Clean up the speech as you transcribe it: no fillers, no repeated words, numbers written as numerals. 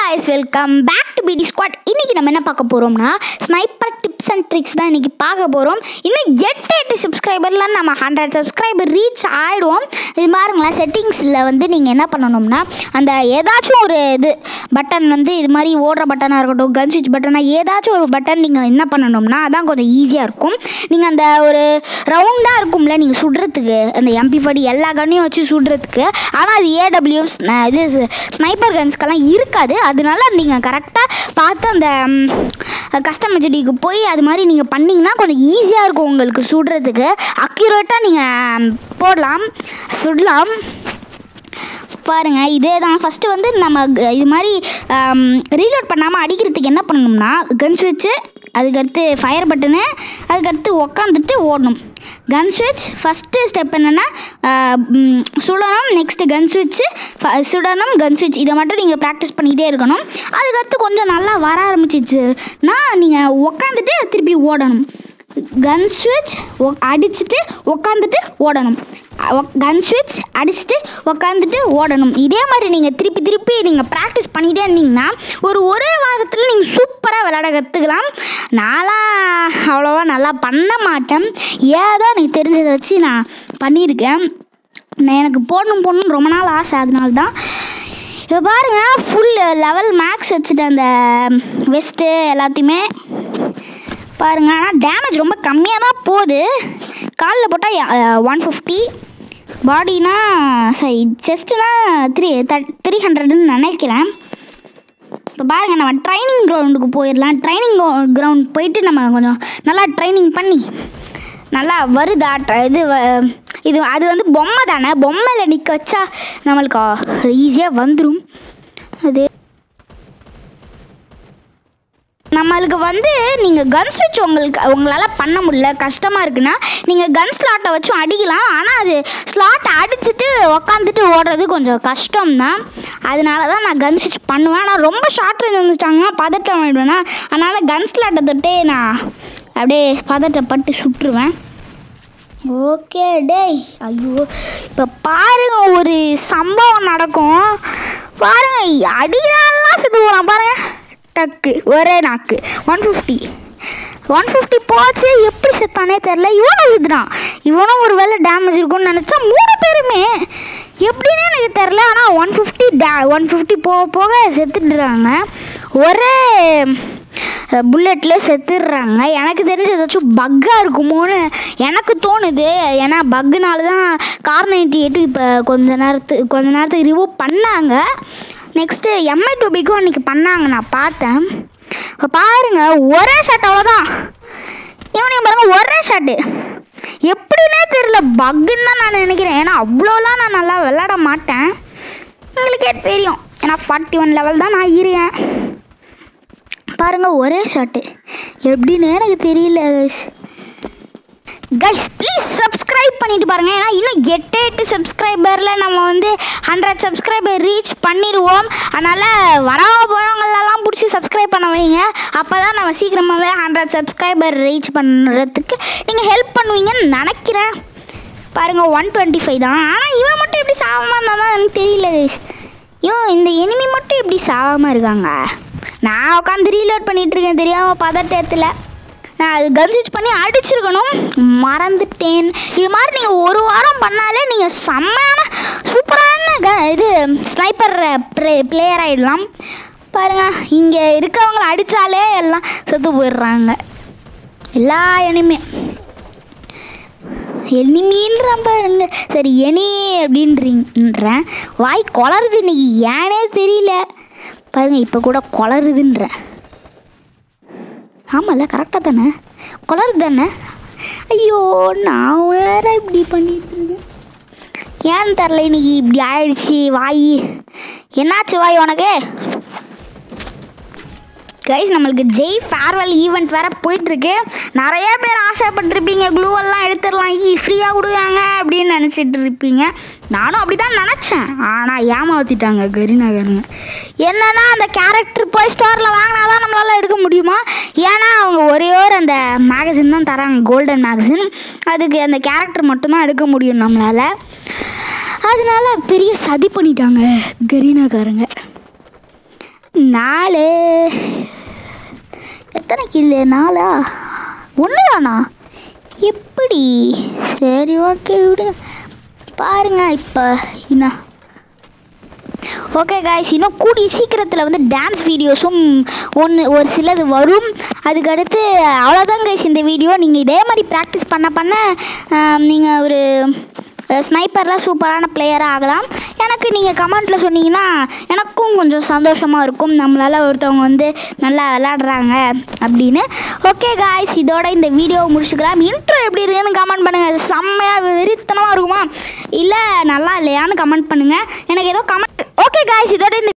guys, welcome back to BD Squad. இன்னைக்கு நம்ம என்ன பார்க்க போறோம்னா ஸ்னைப்பர் டிப்ஸ் அண்ட் ட்ரிக்ஸ் தான் இன்னைக்கு பார்க்க போறோம். இன்னும் 8 சப்ஸ்கிரைபர்ல நம்ம 100 சப்ஸ்கிரைபர் ரீச் ஆயிடுவோம். இது பாருங்களேன், செட்டிங்ஸ்ல வந்து நீங்க என்ன பண்ணணும்னா அந்த ஏதாச்சும் ஒரு இது பட்டன் வந்து இது மாதிரி ஓடுற பட்டனா இருக்கட்டும், கன் ஸ்விட்ச் பட்டனா ஏதாச்சும் ஒரு பட்டன் நீங்க என்ன பண்ணணும்னா அதான் கொஞ்சம் ஈஸியா இருக்கும். நீங்க அந்த ஒரு ரவுண்டா இருக்கும்ல நீங்க சுடுறதுக்கு அந்த MP40 எல்லா கன்னையும் வச்சு சுடுறதுக்கு, ஆனால் அது AWM இது ஸ்னைப்பர் கன்ஸ்க்கெல்லாம் இருக்காது. அதனால நீங்கள் கரெக்டாக பார்த்து அந்த கஸ்டமைஸ்டிக்கு போய் அது மாதிரி நீங்கள் பண்ணிங்கன்னா கொஞ்சம் ஈஸியாக இருக்கும் உங்களுக்கு சுடுறதுக்கு. அக்யூரேட்டாக நீங்கள் சுடலாம். பாருங்கள், இதே தான் ஃபஸ்ட்டு வந்து நம்ம இது மாதிரி ரீலோட் பண்ணாமல் அடிக்கிறதுக்கு என்ன பண்ணணும்னா கன் ஸ்விட்ச்சு, அதுக்கடுத்து ஃபயர் பட்டனு, அதுக்கடுத்து உக்காந்துட்டு ஓடணும். கன் ஸ்விட்ச் ஃபஸ்ட்டு ஸ்டெப் என்னென்னா சுடணும், நெக்ஸ்ட்டு கன் ஸ்விட்ச்சு சுடணும், கன் ஸ்விட்ச் இதை மட்டும் நீங்கள் ப்ராக்டிஸ் பண்ணிக்கிட்டே இருக்கணும். அதுக்கடுத்து கொஞ்சம் நல்லா வர ஆரம்பிச்சிச்சுன்னா நீங்கள் உக்காந்துட்டு திருப்பி ஓடணும். கன் ஸ்விட்ச் அடிச்சுட்டு உக்காந்துட்டு ஓடணும், கன் ஸ்விட்ச் அடிச்சுட்டு உக்காந்துட்டு ஓடணும். இதே மாதிரி நீங்கள் திருப்பி நீங்கள் ப்ராக்டிஸ் பண்ணிகிட்டே இருந்தீங்கன்னா ஒரே வாரத்தில் நீங்கள் சூப்பராக விளையாட கற்றுக்கலாம். நான்லாம் அவ்வளோவா நல்லா பண்ண மாட்டேன், ஏதோ எனக்கு தெரிஞ்சதை வச்சு நான் பண்ணியிருக்கேன். எனக்கு போடணும் ரொம்ப நாள் ஆசை, அதனால தான். இப்போ பாருங்கள், ஃபுல் லெவல் மேக்ஸ் வச்சுட்டேன் அந்த வெஸ்ட்டு எல்லாத்தையுமே. பாருங்கள், ஆனால் டேமேஜ் ரொம்ப கம்மியாக தான் போகுது. காலில் போட்டால் 150, பாடினா சரி செஸ்ட்டுனா 300ன்னு நினைக்கிறேன். இப்போ பாருங்கள், நம்ம ட்ரைனிங் கிரவுண்டுக்கு போயிடலாம். ட்ரைனிங் கிரவுண்ட் போயிட்டு நம்ம கொஞ்சம் நல்லா ட்ரைனிங் பண்ணி நல்லா வருதா இது அது வந்து பொம்மை தானே, பொம்மையில் நிற்க வச்சா நம்மளுக்கு ஈஸியாக வந்துடும். அது நம்மளுக்கு வந்து நீங்கள் கன் ஸ்விட்ச் உங்களால் பண்ண முடியல, கஷ்டமாக இருக்குன்னா நீங்கள் கன் ஸ்லாட்டை வச்சும் அடிக்கலாம். ஆனால் அது ஸ்லாட்டை அடிச்சுட்டு உக்காந்துட்டு ஓடுறது கொஞ்சம் கஷ்டம்தான். அதனால தான் நான் கன் ஸ்விட்ச் பண்ணுவேன். ஆனால் ரொம்ப ஷார்ட் ரேஞ்ச் வந்துட்டாங்கன்னா பதட்டம் ஆகிடுவேன்னா, அதனால் கன் ஸ்லாட்டை தொட்டே நான் அப்படியே பதட்டப்பட்டு சுட்டுருவேன். ஓகே டேய், ஐயோ இப்போ பாருங்கள் ஒரு சம்பவம் நடக்கும். பாருங்கள், அடிக்கிறான்லாம் செத்து போகிறான் பாருங்கள், டக்கு ஒரே நாக்கு 150 போச்சு. எப்படி செத்தானே தெரில. இவனும் இதுதான், இவனும் ஒரு வேளை டேமேஜ் இருக்கும்னு நினச்சா 3 பேருமே எப்படின்னு எனக்கு தெரில. ஆனால் 150 போக செத்துடுறாங்க, ஒரே புல்லட்லேயே செத்துடுறாங்க. எனக்கு தெரிஞ்சு ஏதாச்சும் பக்காக இருக்குமோன்னு எனக்கு தோணுது. ஏன்னா பக்குனால தான் கார் 98 இப்போ கொஞ்ச நேரத்துக்கு ரிமூவ் பண்ணாங்க. நெக்ஸ்ட்டு MI2Bக்கும் அன்றைக்கி பண்ணாங்க, நான் பார்த்தேன். இப்போ பாருங்கள், ஒரே ஷாட் அவ்வளோதான். இவனையும் பாருங்கள், ஒரே ஷாட்டு. எப்படின்னே தெரியல, பக்குன்னு தான் நான் நினைக்கிறேன். ஏன்னா அவ்வளோலாம் நான் நல்லா விளையாட மாட்டேன், உங்களுக்கே தெரியும். ஏன்னா 41 லெவல் தான் நான் இருக்கேன். பாருங்கள், ஒரே ஷாட்டு. எப்படின்னு எனக்கு தெரியல. கைஸ் ப்ளீஸ் சப்ஸ்கிரைப் பண்ணிட்டு பாருங்கள். ஏன்னா இன்னும் 8 சப்ஸ்கிரைபரில் நம்ம வந்து 100 சப்ஸ்கிரைபர் ரீச் பண்ணிடுவோம். அதனால் போகிறவங்களெல்லாம் பிடிச்சி சப்ஸ்கிரைப் பண்ண வைங்க. அப்போ தான் நம்ம சீக்கிரமாகவே 100 சப்ஸ்கிரைபர் ரீச் பண்ணுறதுக்கு நீங்கள் ஹெல்ப் பண்ணுவீங்கன்னு நினைக்கிறேன். பாருங்கள், 125 தான். ஆனால் இவன் மட்டும் எப்படி சாகாமல் இருந்தாலும் எனக்கு தெரியல கைஸ். இந்த எனிமி மட்டும் எப்படி சாகாமல் இருக்காங்க. நான் உட்காந்து ரீலோட் பண்ணிகிட்ருக்கேன் தெரியாமல் பதட்டத்தில். நான் அது கன் ஸ்விட்ச் பண்ணி அடிச்சிருக்கணும், மறந்துட்டேன். இது மாதிரி நீங்கள் ஒரு வாரம் பண்ணாலே நீங்கள் செம்மையான சூப்பரான இது ஸ்னைப்பர் பிளேயர் ஆகிடலாம். பாருங்கள், இங்கே இருக்கவங்கள அடித்தாலே எல்லாம் செத்து போயிடுறாங்க. எல்லா எனிமின்றான் பாருங்க. சரி அப்படின்றேன், வாய் கொளருது இன்னைக்கு, ஏனே தெரியல. பாருங்கள், இப்போ கூட கொளருதுன்றேன். ஆமாம்ல, கரெக்டாக தானே கொளருது தானே. ஐயோ, நான் வேறு இப்படி பண்ணிகிட்ருக்கேன், ஏன்னு தெரில. இன்னைக்கு இப்படி ஆயிடுச்சு வாய். என்னாச்சு வாய் உனக்கு? கைஸ், நம்மளுக்கு ஜெய் ஃபேர்வெல் ஈவெண்ட் வேறு போயிட்டுருக்கு. நிறைய பேர் ஆசைப்பட்டிருப்பீங்க, க்ளூவெல்லாம் எடுத்துடலாம், ஃப்ரீயாக கொடுக்குறாங்க அப்படின்னு நினச்சிட்டு இருப்பீங்க. நானும் அப்படி தான் நினச்சேன், ஆனால் ஏமாற்றிட்டாங்க கரீனாக்காரங்க. என்னென்னா அந்த கேரக்டர் போய் ஸ்டோரில் வாங்கினா தான் நம்மளால் எடுக்க முடியுமா? ஏன்னா அவங்க ஒரே அந்த மேகசின் தான் தராங்க, கோல்டன் மேகசின். அதுக்கு அந்த கேரக்டர் மட்டும்தான் எடுக்க முடியும் நம்மளால். அதனால பெரிய சதி பண்ணிட்டாங்க கரீனாக்காரங்க. 4. எத்தனை கில்லு? 4 1 தானா? எப்படி? சரி ஓகே விடுங்க. பாருங்க இப்போ என்ன. ஓகே காய்ஸ், இன்னும் கூடிய சீக்கிரத்தில் வந்து டான்ஸ் வீடியோஸும் ஒரு சிலது வரும். அதுக்கடுத்து அவ்வளோதான் கைஸ் இந்த வீடியோ. நீங்கள் இதே மாதிரி ப்ராக்டிஸ் பண்ண நீங்கள் ஒரு ஸ்னைப்பரில் சூப்பரான பிளேயராக ஆகலாம். எனக்கு நீங்கள் கமெண்ட்டில் சொன்னீங்கன்னா எனக்கும் கொஞ்சம் சந்தோஷமாக இருக்கும், நம்மளால் ஒருத்தவங்க வந்து நல்லா விளாடுறாங்க அப்படின்னு. ஓகே காய்ஸ், இதோட இந்த வீடியோவை முடிச்சுக்கலாம். இன்ட்ரோ எப்படி இருக்குன்னு கமெண்ட் பண்ணுங்கள். அது செம்மையாக வெறித்தனமாக இருக்குமா இல்லை நல்லா இல்லையான்னு கமெண்ட் பண்ணுங்கள். எனக்கு ஏதோ கமெண்ட். ஓகே காய்ஸ், இதோட இந்த